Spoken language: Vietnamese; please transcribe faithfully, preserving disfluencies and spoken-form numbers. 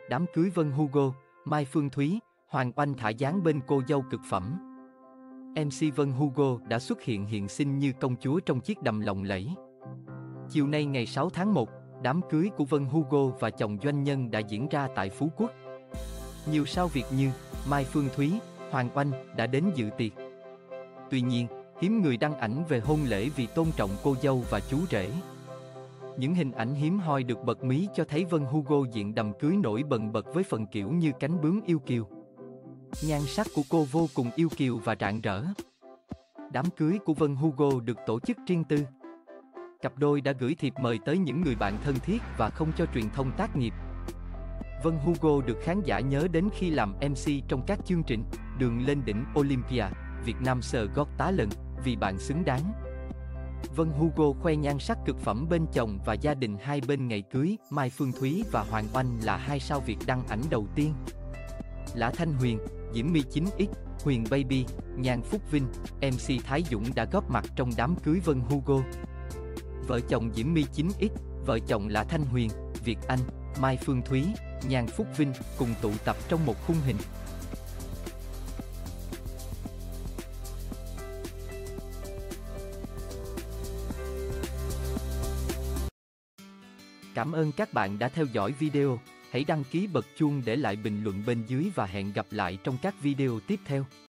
Đám cưới Vân Hugo, Mai Phương Thúy, Hoàng Oanh thả dáng bên cô dâu cực phẩm. em xê Vân Hugo đã xuất hiện hiện sinh như công chúa trong chiếc đầm lộng lẫy. Chiều nay ngày sáu tháng một, đám cưới của Vân Hugo và chồng doanh nhân đã diễn ra tại Phú Quốc. Nhiều sao Việt như Mai Phương Thúy, Hoàng Oanh đã đến dự tiệc. Tuy nhiên, hiếm người đăng ảnh về hôn lễ vì tôn trọng cô dâu và chú rể. Những hình ảnh hiếm hoi được bật mí cho thấy Vân Hugo diện đầm cưới nổi bần bật với phần kiểu như cánh bướm yêu kiều. Nhan sắc của cô vô cùng yêu kiều và rạng rỡ. Đám cưới của Vân Hugo được tổ chức riêng tư. Cặp đôi đã gửi thiệp mời tới những người bạn thân thiết và không cho truyền thông tác nghiệp. Vân Hugo được khán giả nhớ đến khi làm em xê trong các chương trình Đường lên đỉnh Olympia, Việt Nam Sờ Gót Tá Lần, Vì bạn xứng đáng. Vân Hugo khoe nhan sắc cực phẩm bên chồng và gia đình hai bên ngày cưới. Mai Phương Thúy và Hoàng Oanh là hai sao Việt đăng ảnh đầu tiên. Lã Thanh Huyền, Diễm My chín x, Huyền Baby, Nhan Phúc Vinh, em xê Thái Dũng đã góp mặt trong đám cưới Vân Hugo. Vợ chồng Diễm My chín x, vợ chồng Lã Thanh Huyền, Việt Anh, Mai Phương Thúy, Nhan Phúc Vinh cùng tụ tập trong một khung hình. Cảm ơn các bạn đã theo dõi video. Hãy đăng ký bật chuông để lại bình luận bên dưới và hẹn gặp lại trong các video tiếp theo.